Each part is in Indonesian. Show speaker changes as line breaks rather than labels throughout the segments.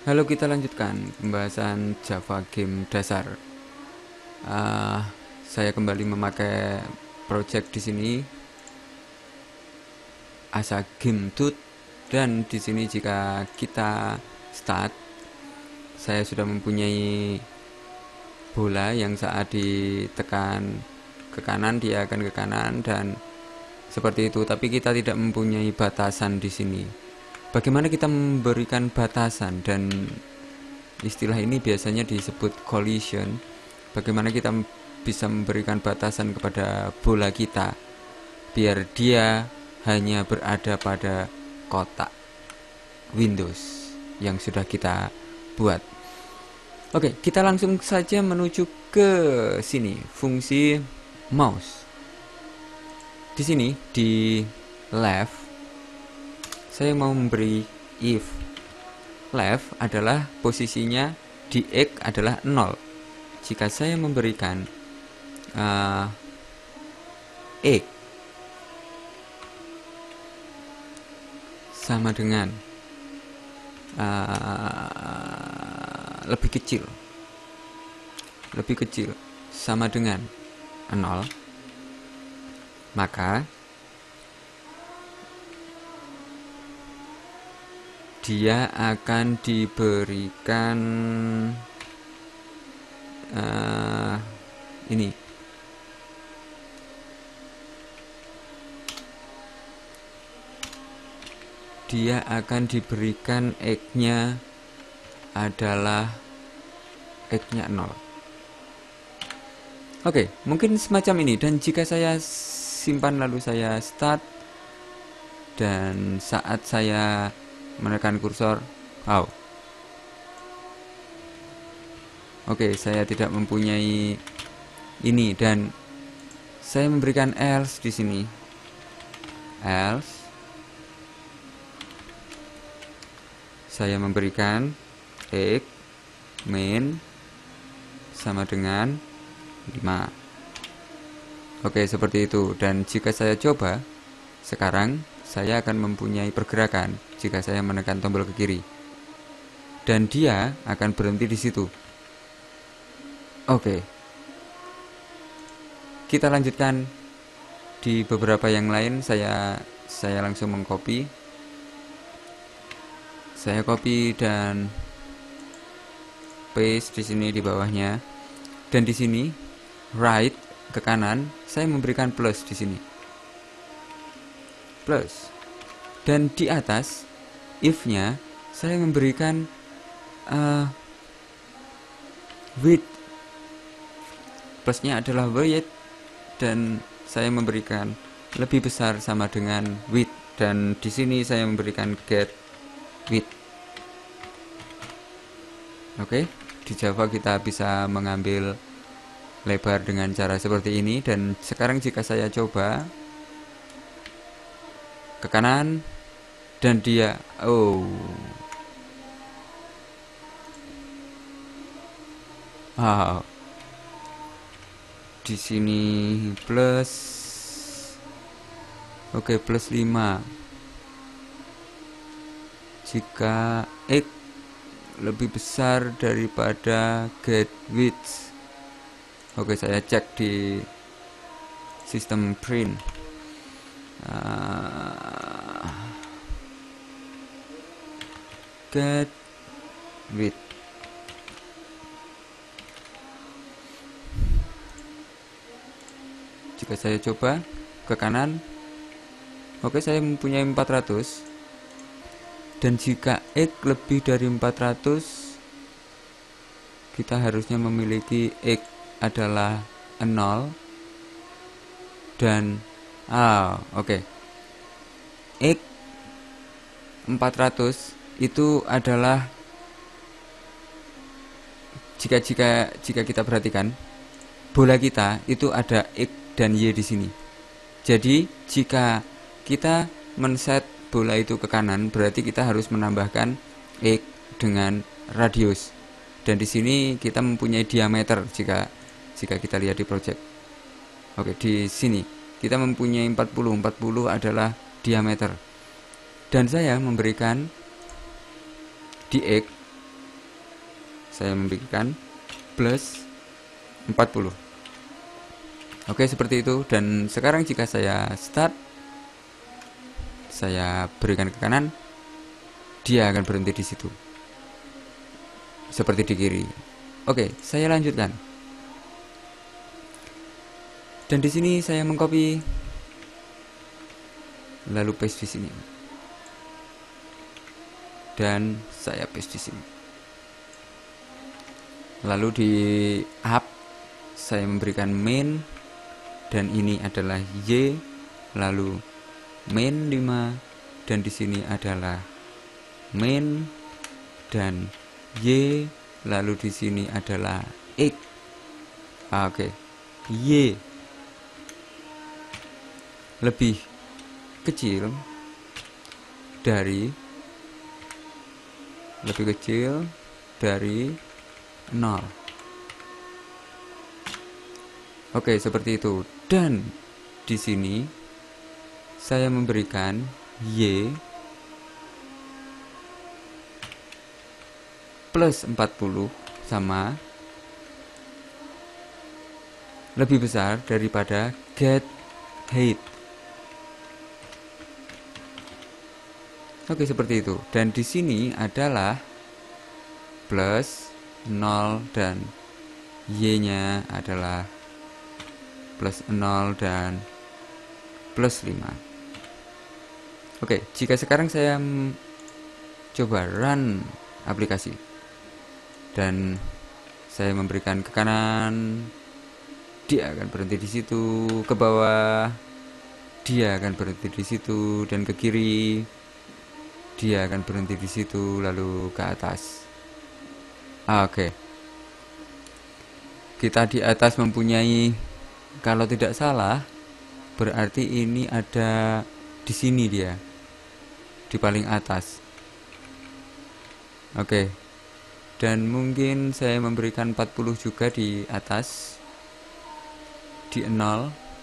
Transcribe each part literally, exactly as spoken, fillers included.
Halo, kita lanjutkan pembahasan Java game dasar. Uh, saya kembali memakai project di sini Asa Game Tut, dan di sini jika kita start, saya sudah mempunyai bola yang saat ditekan ke kanan dia akan ke kanan dan seperti itu. Tapi kita tidak mempunyai batasan di sini. Bagaimana kita memberikan batasan, dan istilah ini biasanya disebut collision. Bagaimana kita bisa memberikan batasan kepada bola kita biar dia hanya berada pada kotak Windows yang sudah kita buat. Oke, kita langsung saja menuju ke sini, fungsi mouse. Di sini di left saya mau memberi if left adalah posisinya di X adalah nol. Jika saya memberikan uh, X sama dengan uh, lebih kecil lebih kecil sama dengan nol, maka dia akan diberikan uh, ini dia akan diberikan X-nya adalah X-nya nol. Oke, mungkin semacam ini. Dan jika saya simpan lalu saya start, dan saat saya menekan kursor, oh, oke, saya tidak mempunyai ini, dan saya memberikan else di sini. Else saya memberikan X main sama dengan lima. Oke, seperti itu. Dan jika saya coba sekarang, saya akan mempunyai pergerakan jika saya menekan tombol ke kiri, dan dia akan berhenti di situ. Oke, kita lanjutkan di beberapa yang lain. Saya saya langsung mengcopy. Saya copy dan paste di sini di bawahnya, dan di sini right ke kanan saya memberikan plus di sini. Plus, dan di atas if-nya saya memberikan uh, width. Plusnya adalah width, dan saya memberikan lebih besar sama dengan width, dan di sini saya memberikan get width. Oke, di Java kita bisa mengambil lebar dengan cara seperti ini. Dan sekarang jika saya coba ke kanan, dan dia oh wow, di sini plus, oke, plus lima. Jika X lebih besar daripada get width, oke, saya cek di sistem print. Uh, get width jika saya coba ke kanan, oke, saya mempunyai empat ratus. Dan jika X lebih dari empat ratus, kita harusnya memiliki X adalah nol, dan ah, oke, X empat ratus itu adalah, jika jika jika kita perhatikan bola kita itu ada X dan Y di sini. Jadi jika kita men-set bola itu ke kanan, berarti kita harus menambahkan X dengan radius. Dan di sini kita mempunyai diameter jika jika kita lihat di project. Oke, di sini kita mempunyai empat puluh. empat puluh adalah diameter. Dan saya memberikan di X saya memberikan plus empat puluh. Oke, seperti itu. Dan sekarang jika saya start, saya berikan ke kanan, dia akan berhenti di situ. Seperti di kiri. Oke, saya lanjutkan. Dan di sini saya mengcopy, lalu paste di sini. Dan saya paste di sini. Lalu di up saya memberikan main, dan ini adalah Y, lalu main lima, dan di sini adalah main dan Y, lalu di sini adalah X. Oke, Y lebih kecil dari lebih kecil dari nol. Oke, seperti itu. Dan di sini saya memberikan Y plus empat puluh sama lebih besar daripada get height. Oke, seperti itu. Dan di sini adalah plus nol dan Y-nya adalah plus nol dan plus lima. Oke, jika sekarang saya coba run aplikasi dan saya memberikan ke kanan, dia akan berhenti di situ, ke bawah dia akan berhenti di situ, dan ke kiri dia akan berhenti di situ, lalu ke atas. Oke, kita di atas mempunyai, kalau tidak salah, berarti ini ada di sini dia, di paling atas. Oke, dan mungkin saya memberikan empat puluh juga di atas, di nol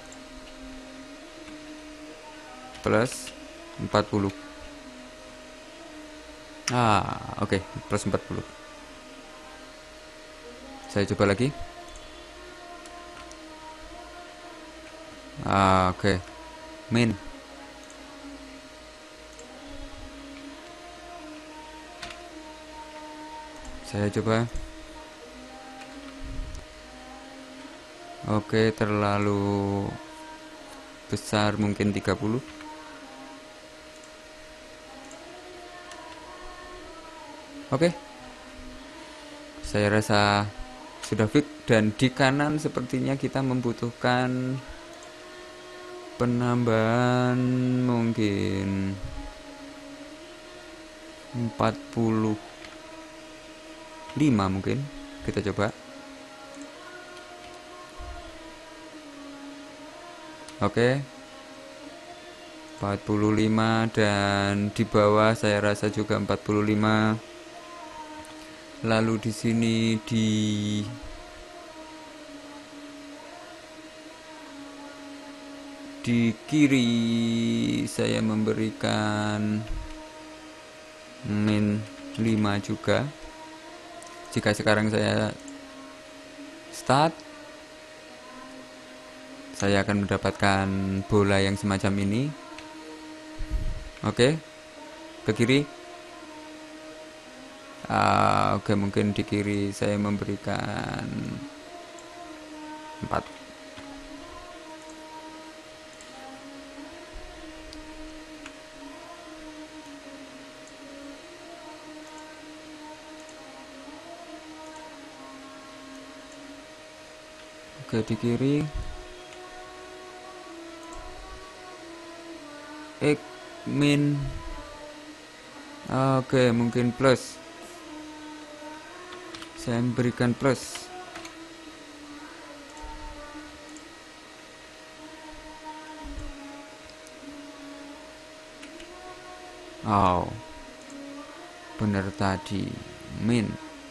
plus empat puluh. Ah, oke, plus empat puluh. Saya coba lagi. Ah, oke, main. Saya coba. Oke, terlalu besar, mungkin tiga puluh. Oke, saya rasa sudah fix. Dan di kanan sepertinya kita membutuhkan penambahan mungkin empat puluh lima mungkin. Kita coba. Oke, empat puluh lima, dan di bawah saya rasa juga empat puluh lima. Lalu di sini di di kiri saya memberikan min lima juga. Jika sekarang saya start, saya akan mendapatkan bola yang semacam ini. Oke, ke kiri. Uh, Oke, mungkin di kiri saya memberikan empat. Oke, di kiri X min. Oke, mungkin plus. Saya berikan plus. Oh, benar tadi, min.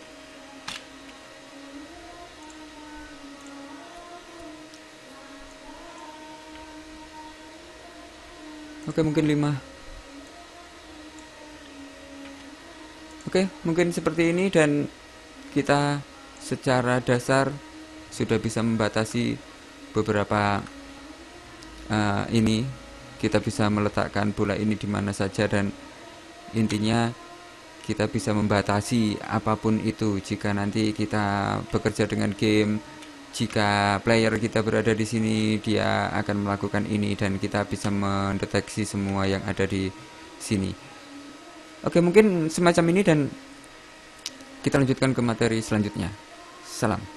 Oke, mungkin lima. Oke, mungkin seperti ini. Dan kita secara dasar sudah bisa membatasi beberapa uh, ini. Kita bisa meletakkan bola ini di mana saja, dan intinya kita bisa membatasi apapun itu. Jika nanti kita bekerja dengan game, jika player kita berada di sini, dia akan melakukan ini, dan kita bisa mendeteksi semua yang ada di sini. Oke, mungkin semacam ini, dan kita lanjutkan ke materi selanjutnya. Salam.